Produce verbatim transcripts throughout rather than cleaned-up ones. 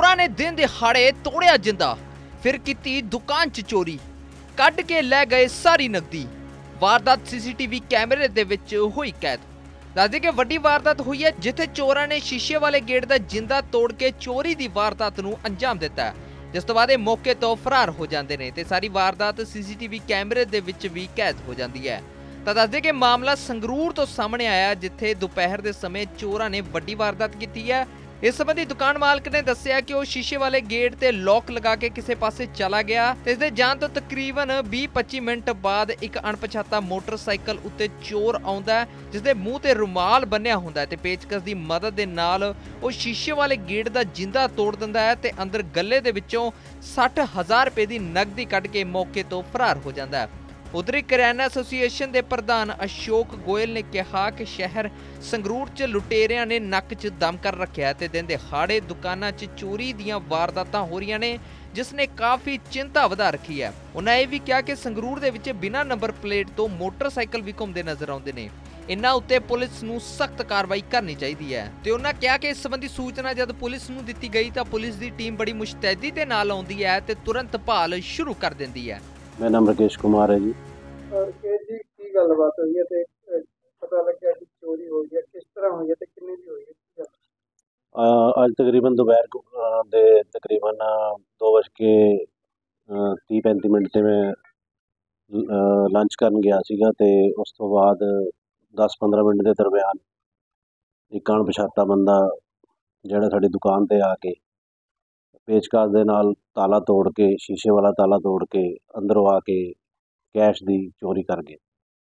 चोरां ने दिन दिहाड़े तोड़िया जिंदा, फिर कीती दुकान च चोरी, कढ के लै गए सारी नकदी। वारदात सीसीटीवी कैमरे दे विच हुई कैद। दसदे कि वड्डी वारदात हुई है जिथे चोरां ने शीशे वाले गेट दा जिंदा तोड़ के चोरी दी वारदात नूं अंजाम दिता है, जिस तो बाद मौके तो फरार हो जाते हैं ते सारी वारदात सीसीटीवी कैमरे दे विच भी कैद हो जाती है। तो दसदे कि मामला संगरूर तो सामने आया जिथे दोपहर के समय चोरां ने वड्डी वारदात की है। इस संबंधी दुकान मालक ने दस्सिया कि वह शीशे वाले गेट ते लॉक लगा के किसी पासे चला गया ते इसदे जान तो तकरीबन बीस पच्ची मिनट बाद एक अणपछाता मोटरसाइकिल उत्ते चोर आउंदा है, जिसदे मूँह ते रुमाल बन्निया हुंदा है ते पेचकस दी मदद दे नाल वह शीशे वाले गेट दा जिंदा तोड़ दिंदा है ते अंदर गले दे विचों साठ हज़ार रुपए दी नकदी कढ के मौके तो फरार हो जांदा है। उधर करियाना एसोसीएशन के प्रधान अशोक गोयल ने कहा कि शहर संगरूर च लुटेरियां ने नक च दम कर रखा है, दिन दिहाड़े दुकानां च चोरी दीयां वारदातां हो रही ने, जिसने काफ़ी चिंता वधा रखी है। उन्होंने यह भी कहा कि संगरूर दे विच बिना नंबर प्लेट तो मोटरसाइकिल भी घूमते नजर आउंदे ने, इन्हां उत्ते पुलिस नूं सख्त कार्रवाई करनी चाहिए है। ते उन्होंने कहा कि इस संबंधी सूचना जब पुलिस नूं दित्ती गई तो पुलिस की टीम बड़ी मुस्तैदी दे नाल आउंदी है ते तुरंत भाल शुरू कर दिंदी है। मेरा नाम राकेश कुमार है जी। और के जी की गलबात हुई है ते पता लग्या कि चोरी हुई है, किस तरह हुई है ते किन्नी दी हुई है? अज तकरीबन दोपहर दे तकरीबन दो बज के तीह पैंती मिनट से मैं लंच करन गया सीगा ते उस तो बाद दस पंद्रह मिनट के दरम्यान एक अणपछाता बंदा जिहड़ा साडी दुकान ते आके पेचकस दे नाल ताला तोड़ के शीशे वाला ताला तोड़ के अंदरों आके कैश दी चोरी कर गए।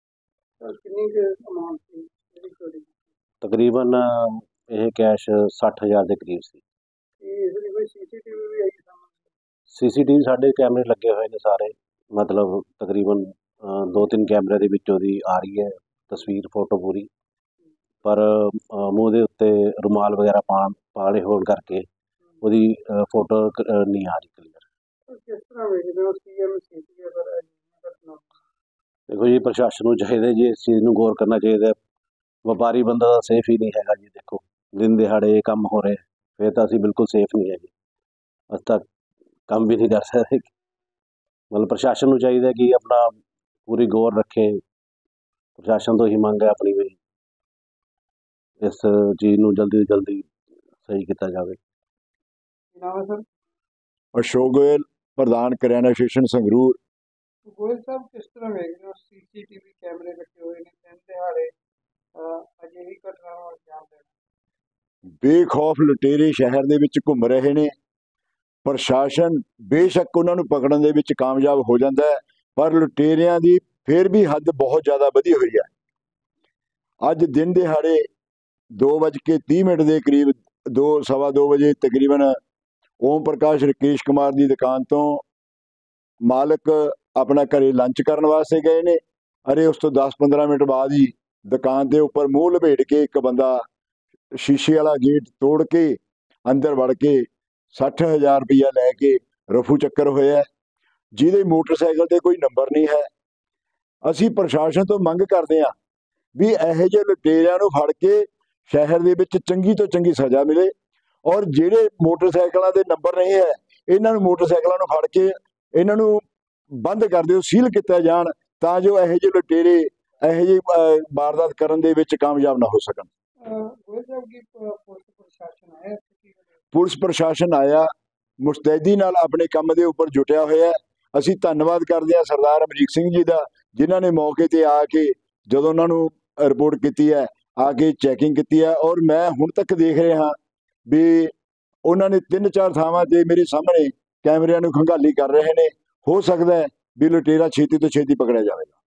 तकरीबन यह कैश सठ हज़ार के करीब सी। सीसीटीवी साढ़े कैमरे लगे हुए ने सारे, मतलब तकरीबन दो तीन कैमरे दे विचों दी आ रही है तस्वीर फोटो पूरी, पर मूँह दे उत्ते रुमाल वगैरह पा पाले होने करके ਉਹਦੀ फोटो नहीं आ रही क्लीयर। देखो जी प्रशासन को चाहिए जी इस चीज़ को गौर करना चाहिए। व्यापारी बंदा तो सेफ ही नहीं है जी। देखो दिन दिहाड़े ये काम हो रहे फिर तो असी बिल्कुल सेफ नहीं है जी, अज तक काम भी नहीं कर सकते। मतलब प्रशासन को चाहिए कि अपना पूरी गौर रखे, प्रशासन तो ही मंग है अपनी भी इस चीज़ को जल्दी तो जल्दी सही किया जाए। अशोक गोयल प्रधान करियाना एसोसीएशन संगरूर। गोयल साहब किस तरह वेखदे सीसीटीवी कैमरे लगे हुए ने दिन दिहाड़े अजिही घटनावां अंजाम देना? बेखौफ लुटेरे शहर दे विच घुम रहे ने। प्रशासन बेशक उन्होंने पकड़न दे विच कामयाब हो जाता है, पर लुटेरियां दी फिर भी हद बहुत ज़्यादा वधी हुई है। अज दिन दिहाड़े दो बज के तीह मिनट के करीब दो सवा दो बजे तकरीबन ओम प्रकाश राकेश कुमार की दुकान तो मालिक अपना घरे लंच करने वास्ते गए ने। अरे उस तो दस पंद्रह मिनट बाद ही दुकान के उपर मूँह लपेट के एक बंदा शीशे वाला गेट तोड़ के अंदर वड़ के सठ हज़ार रुपया लैके रफू चक्कर होया, जिहदे मोटरसाइकिल ते कोई नंबर नहीं है। असी प्रशासन तो मंग करते हैं भी इहो जिहे लुटेरियां नूं फड़ के शहर दे विच चंगी तो चंगी सज़ा मिले, और जिहड़े मोटरसाइकिलों के नंबर नहीं है इन्हां नूं मोटरसाइकिलों फड़ के इन्हां नूं बंद कर दिओ, सील किया जाण, तां जो इहो जिहे लुटेरे इहो जी वारदात करन दे विच कामयाब ना हो सकन। पुलिस प्रशासन आया मुस्तैदी नाल अपने काम के उपर जुटिया होया है। असीं धन्नवाद करते हैं सरदार अमरीक सिंह जी का, जिन्होंने मौके ते आके जदों उन्हां नूं रिपोर्ट की है आके चैकिंग की है, और मैं हुण तक देख रहा भी उन्होंने तीन चार थावां ते मेरे सामने कैमरिਆਂ ਨੂੰ खंगाली कर रहे हैं। हो सकता है भी लुटेरा छेती तो छेती पकड़ा जाएगा।